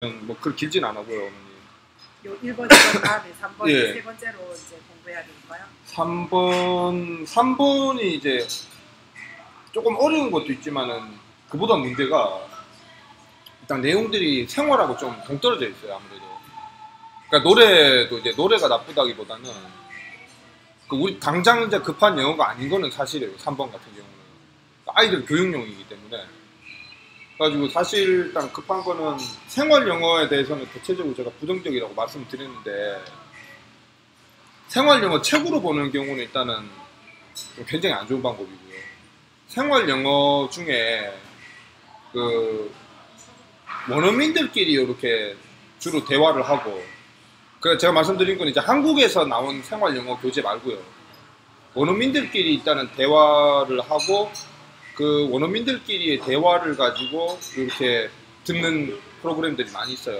뭐 그렇게 길진 않아고요, 어머니. 요 1번, 2번 다음에 3번, 예. 세 번째로 이제 공부해야 될까요? 3번이 이제 조금 어려운 것도 있지만은 그보다 문제가 일단 내용들이 생활하고 좀 동떨어져 있어요, 아무래도. 그러니까 노래도 이제 노래가 나쁘다기보다는 그 우리 당장 이제 급한 영어가 아닌 거는 사실이에요, 3번 같은 경우는. 아이들 교육용이기 때문에. 그래가지고 사실 일단 급한 거는 생활 영어에 대해서는 대체적으로 제가 부정적이라고 말씀드렸는데, 생활 영어 책으로 보는 경우는 일단은 좀 굉장히 안 좋은 방법이고요. 생활 영어 중에 그 원어민들끼리 이렇게 주로 대화를 하고, 그 제가 말씀드린 건 이제 한국에서 나온 생활 영어 교재 말고요. 원어민들끼리 일단은 대화를 하고 그 원어민들끼리의 대화를 가지고 이렇게 듣는 프로그램들이 많이 있어요.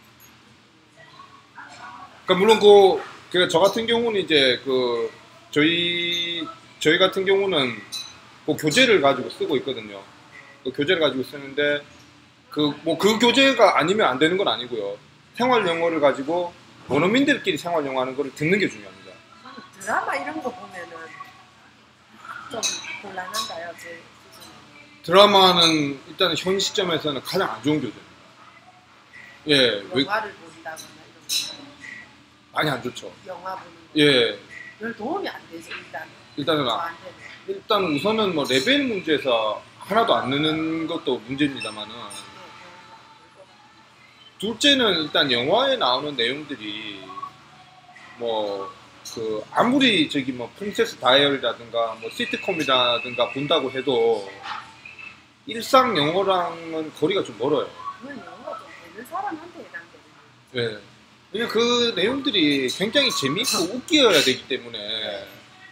그러니까 물론 저 같은 경우는 이제 저희 같은 경우는 그 교재를 가지고 쓰고 있거든요. 그 교재를 가지고 쓰는데 그 교재가 아니면 안 되는 건 아니고요. 생활 영어를 가지고 원어민들끼리 생활 영어 하는 거를 듣는 게 중요합니다. 드라마 이런 거 보면은 좀 곤란한가요? 드라마는 일단 현 시점에서는 가장 안 좋은 교재입니다. 예, 영화를 본다거나 이런 거 많이 안 좋죠. 영화 보는 거 예, 별 도움이 안 되죠. 일단은 일단 우선은 뭐 레벨 문제에서 하나도 안 느는 것도 문제입니다만은, 둘째는 일단 영화에 나오는 내용들이 아무리 프린세스 다이어리라든가 시트콤이라든가 본다고 해도 일상 영어랑은 거리가 좀 멀어요. 그건 영어가 좀 되는 사람한테 해당되는. 네. 왜냐면 그 내용들이 굉장히 재미있고 웃겨야 되기 때문에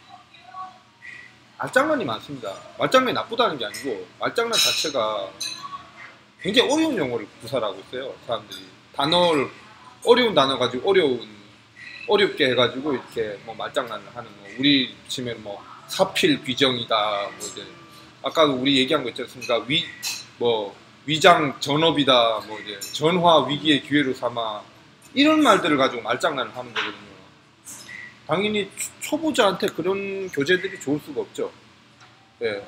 말장난이 많습니다. 말장난이 나쁘다는 게 아니고 말장난 자체가 굉장히 어려운 영어를 구사하고 있어요, 사람들이. 어려운 단어 가지고 어렵게 해가지고 이렇게 말장난을 하는 거. 우리 치면 사필 귀정이다, 이제 아까도 우리 얘기한 거 있지 않습니까? 위장 전업이다, 이제 전화 위기의 기회로 삼아, 이런 말들을 가지고 말장난을 하는 거거든요. 당연히 초보자한테 그런 교재들이 좋을 수가 없죠. 네.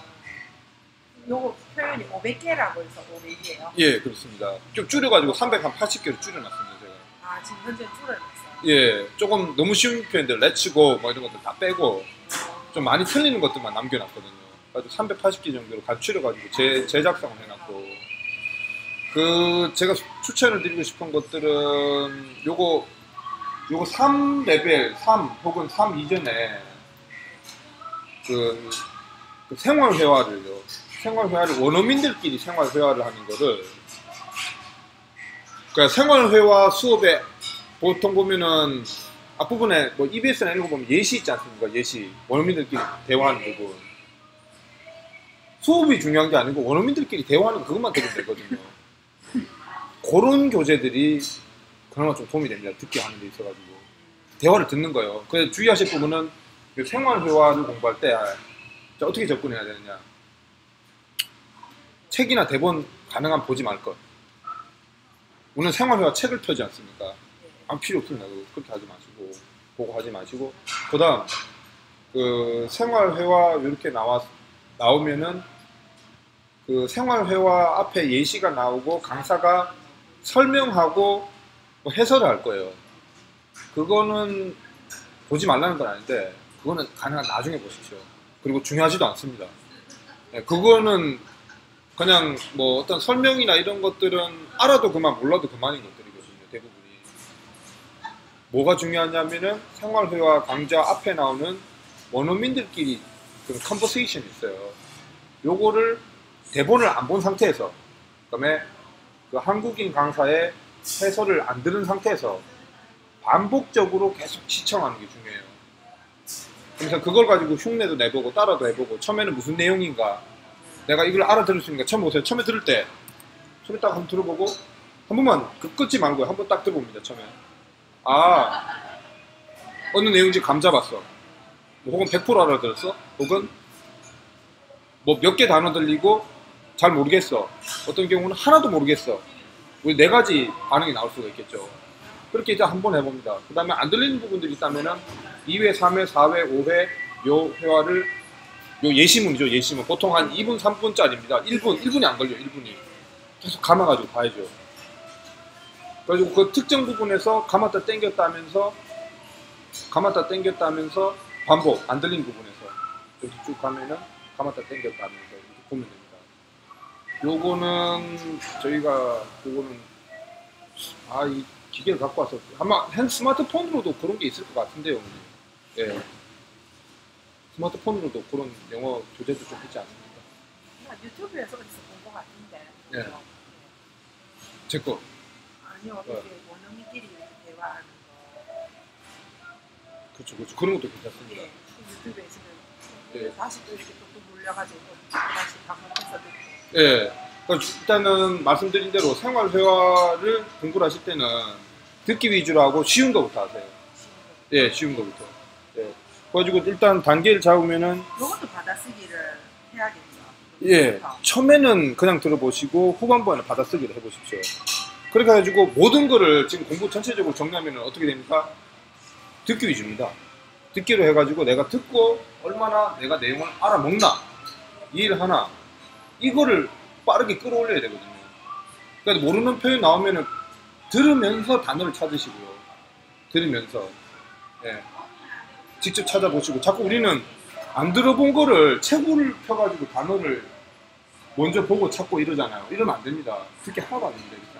요거 표현이 500개라고 해서 500이에요? 예, 그렇습니다. 좀 줄여가지고 380개로 줄여놨습니다, 제가. 아, 지금 현재 줄여놨어요? 예, 조금 너무 쉬운 표현들, 렛츠고, 이런 것들 다 빼고, 좀 많이 틀리는 것들만 남겨놨거든요. 그래서 380개 정도로 간추려가지고 제작성을 해놨고, 제가 추천을 드리고 싶은 것들은, 요거 3레벨, 3 혹은 3 이전에, 생활회화를 원어민들끼리 생활회화를 하는 거를, 그러니까 생활회화 수업에 보통 보면은 앞부분에 EBS나 이런 거 보면 예시 있지 않습니까? 예시. 원어민들끼리 대화하는 부분. 수업이 중요한 게 아니고 원어민들끼리 대화하는 그것만 들으면 되거든요. 그런 교재들이 그나마 좀 도움이 됩니다. 듣게 하는 데 있어가지고. 대화를 듣는 거예요. 그래서 주의하실 부분은 생활회화를 공부할 때 어떻게 접근해야 되느냐. 책이나 대본 가능하면 보지 말 것. 우리는 생활회화 책을 펴지 않습니까? 안 필요 없습니다. 그렇게 하지 마시고, 보고 하지 마시고. 그 다음, 생활회화 이렇게 나오면은, 생활회화 앞에 예시가 나오고, 강사가 설명하고, 해설을 할 거예요. 그거는 보지 말라는 건 아닌데, 그거는 가능한 나중에 보십시오. 그리고 중요하지도 않습니다. 네, 그거는 그냥 어떤 설명이나 이런 것들은 알아도 그만, 몰라도 그만인 것들이거든요, 대부분이. 뭐가 중요하냐면은 생활회화 강좌 앞에 나오는 원어민들끼리 그런 컨버세이션이 있어요. 요거를 대본을 안 본 상태에서, 그다음에 한국인 강사의 해설을 안 들은 상태에서 반복적으로 계속 시청하는 게 중요해요. 그래서 그걸 가지고 흉내도 내보고 따라도 해보고, 처음에는 무슨 내용인가, 내가 이걸 알아들을 수 있는가. 처음 보세요. 처음에 들을 때 소리 딱 한번 들어보고, 한 번만 끊지 말고요. 한 번 딱 들어봅니다. 처음에. 어느 내용인지 감 잡았어. 혹은 100% 알아들었어. 혹은 몇 개 단어 들리고 잘 모르겠어. 어떤 경우는 하나도 모르겠어. 우리 네 가지 반응이 나올 수가 있겠죠. 그렇게 이제 한번 해봅니다. 그 다음에 안 들리는 부분들이 있다면은 2회, 3회, 4회, 5회 요 회화를 요 예시문이죠. 예시문 보통 한 2분, 3분짜리입니다. 1분이 안 걸려요. 1분이 계속 감아가지고 봐야죠. 그래가지고 그 특정 부분에서 감았다 땡겼다 하면서 반복 안 들리는 부분에서 이렇게 쭉 가면은 감았다 땡겼다 하면서 이렇게 보면 됩니다. 요거는 저희가 이 기계를 갖고 와서 아마 스마트폰으로도 그런 게 있을 것 같은데요. 예. 스마트폰으로도 그런 영어 교재도 좀 있지 않습니까? 유튜브에서 어디서 본 것 같은데. 예. 제 거. 아니요, 어떻게 원어민끼리 대화하는 거. 그렇죠. 그런 것도 괜찮습니다. 예, 유튜브에서는 예. 다시 또 이렇게 또 몰려가지고 다시 반복해서 듣고. 예. 그러니까 일단은 말씀드린 대로 생활 회화를 공부를 하실 때는 듣기 위주로 하고 쉬운 거부터 하세요. 예, 쉬운 거부터. 예. 그래가지고 일단 단계를 잡으면은 이것도 받아쓰기를 해야겠죠. 예, 처음에는 그냥 들어보시고 후반부에는 받아쓰기를 해보십시오. 그렇게 해가지고 모든 거를 지금 공부 전체적으로 정리하면 어떻게 됩니까? 듣기 위주입니다. 듣기로 해가지고 내가 듣고 얼마나 내가 내용을 알아먹나, 이해를 하나, 이거를 빠르게 끌어올려야 되거든요. 그러니까 모르는 표현 나오면은 들으면서 단어를 찾으시고요. 들으면서. 예. 직접 찾아보시고, 자꾸 우리는 안 들어본 거를 책을 펴가지고 단어를 먼저 보고 찾고 이러잖아요. 이러면 안 됩니다. 듣기 하나도 안 됩니다. 일단.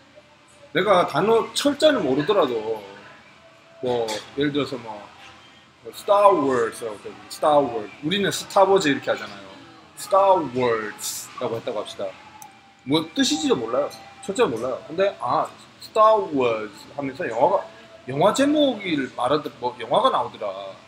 내가 단어 철자를 모르더라도 뭐 예를 들어서 Star Wars, 우리는 스타워즈 이렇게 하잖아요. Star Wars라고 했다고 합시다. 뭐 뜻인지도 몰라요. 철자 몰라요. 근데 Star Wars 하면서 영화 제목을 영화가 나오더라.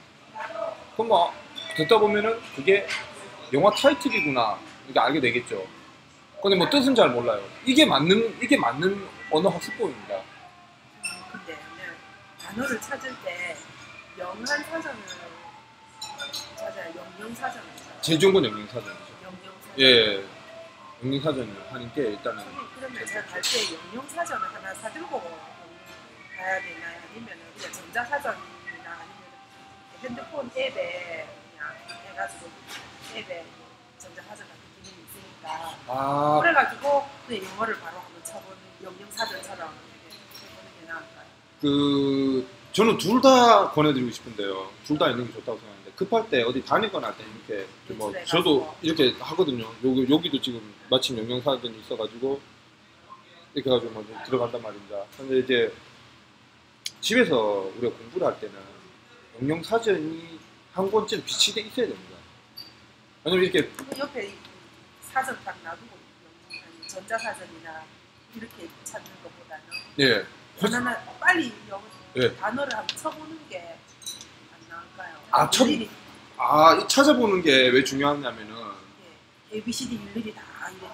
그럼 듣다 보면은 그게 영화 타이틀이구나 이게 알게 되겠죠. 근데 뭐 뜻은 잘 몰라요. 이게 맞는 언어 학습법입니다. 근데 단어를 찾을 때 영한 사전을 찾아요. 영영사전을 찾아요. 제일 좋은 건 영영사전이죠. 영영사전. 예, 영영사전을 하는 게 일단은. 그러면 제가 갈 때 영영사전을 하나 사들고 가야 되나요? 아니면 그냥 전자사전이나 아니면 핸드폰 앱에 그냥 해가지고 앱에 전자사전 같은 기능이 있으니까 그래가지고 그냥 영어를 바로 한번 쳐보는 영영사전처럼 해보는 게 나을까요? 저는 둘 다 권해드리고 싶은데요. 둘 다 있는 게 좋다고 생각하는데 급할 때 어디 다니거나 할 때 이렇게 저도 이렇게 하거든요. 여기도 지금 마침 영영사전이 있어가지고 이렇게 해가지고 먼저 들어간단 말입니다. 근데 이제 집에서 우리가 공부를 할 때는 영영사전이 한 권쯤 비치돼 있어야 됩니다. 왜냐면 이렇게 옆에 사전 딱 놔두고 전자사전이나 이렇게 찾는 것보다는 예. 하나는 빨리 예. 단어를 한번 쳐보는 게 안 나을까요? 이 찾아보는 게 왜 중요하냐면은 예. ABCD 일일이 다 이렇게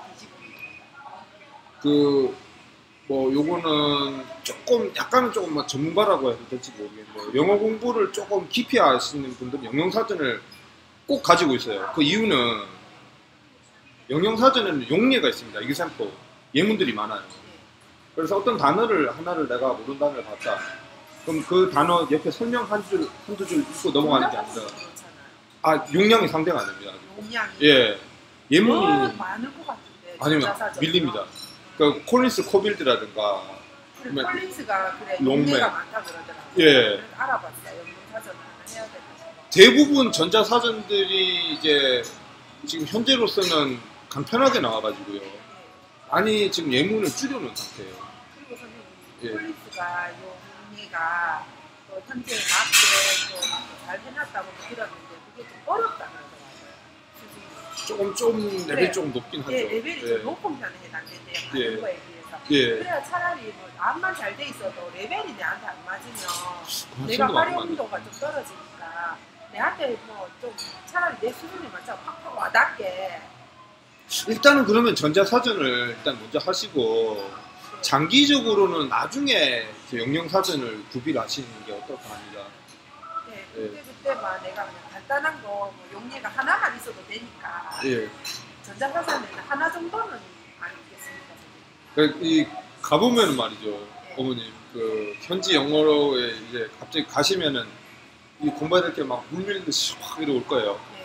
뒤집어 요거는 약간은 조금 전문가라고 해도 될지 모르겠는데 영어 공부를 조금 깊이 하시는 분들은 영영사전을 꼭 가지고 있어요. 그 이유는 영영사전에는 용례가 있습니다. example, 예문들이 많아요. 그래서 어떤 단어를 하나를 내가 모르는 단어를 봤다. 그럼 그 단어 옆에 설명 한두 줄 읽고 넘어가는 게 아니라 용량이 상대가 안 됩니다. 용량이? 예. 예문이 많을 것 같은데 아니면 밀립니다. 그 콜린스 코빌드라든가 그래, 콜린스가 롱맨. 용례가 많다고 그러더라고요. 예. 알아봤어요. 영영사전을 하나 해야 되나 싶어. 대부분 전자사전들이 이제 지금 현재로서는 간편하게 나와가지고요. 아니 지금 예문을 줄여놓은 상태예요. 그리고 선생님 예. 콜린스가 용례가 또 현재에 맞게 잘 해놨다고 들었는데 그게 좀 어렵다 그러더라고요. 좀 레벨이 조금 높긴 하죠. 예, 레벨이 좀 높은 편에 해당된대요. 하는 거에 비해서. 예. 그래야 차라리 암만 잘 돼 있어도 레벨이 내한테 안 맞으면 내가 생각 안 활용도가 좀 떨어지니까 내한테 좀 차라리 내 수준에 맞춰 팍팍 와닿게. 일단은 그러면 전자사전을 일단 먼저 하시고 장기적으로는 나중에 영영사전을 구비를 하시는 게 어떨까 합니다. 네, 그때만 내가 그냥 간단한 거 용례가 하나만 있어도 되니까 예. 전자사전에는 하나 정도는 아니겠습니까? 이 가보면은 말이죠, 네. 어머님 그 현지 영어로에 이제 갑자기 가시면은 이 공부해야 될 게 막 물밀는 듯이 확 이러고 올 거예요. 네.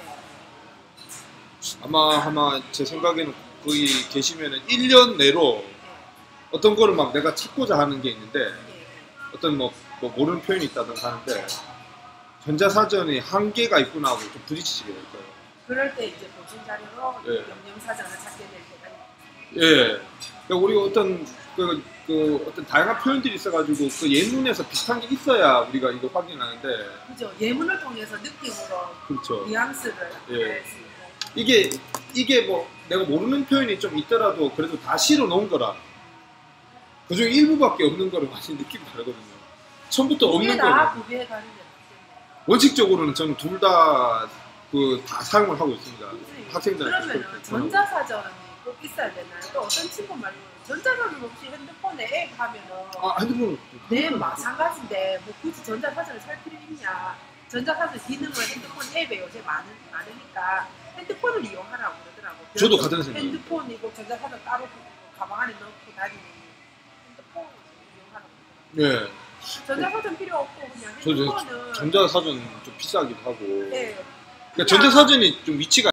아마 제 생각에는 거기 계시면은 1년 내로 어떤 거를 막 내가 찾고자 하는 게 있는데 네. 어떤 뭐 모르는 표현이 있다든가 하는데 전자사전이 한계가 있구나 하고 좀 부딪히게 될 거예요. 그럴 때 이제 보충 자료로 예. 영영사전을 찾게 될 때가 예. 그러니까 우리가 어떤 어떤 다양한 표현들이 있어가지고 그 예문에서 비슷한 게 있어야 우리가 이거 확인하는데 그죠. 예문을 통해서 느낌으로 그렇죠. 뉘앙스를 예. 알 수 있고. 이게 뭐 내가 모르는 표현이 좀 있더라도 그래도 다 실어 놓은 거라 그중에 일부밖에 없는 거를 많이 느끼고 다르거든요. 처음부터 그게 없는 다 거는 구비해 가는 게 낫겠네요. 원칙적으로는 저는 둘 다 다 사용을 하고 있습니다. 그치? 학생들한테 그러면은 그렇게. 전자사전이 꼭 있어야 되나요? 또 어떤 친구 말로는 전자사전 없이 핸드폰에 앱 하면은 핸드폰 네 마찬가지인데 뭐 굳이 전자사전을 살 필요 있냐? 전자사전 기능을 핸드폰 앱에 요새 많으니까 핸드폰을 이용하라고 그러더라고요. 저도 같은 생각. 핸드폰이고 전자사전 따로 가방 안에 넣고 다니는 핸드폰을 이용하라고 그러더라고요. 예. 전자사전 필요 없고 그냥 저 핸드폰은 전자사전 좀 비싸기도 하고. 네. 그러니까 전자사전이 좀 위치가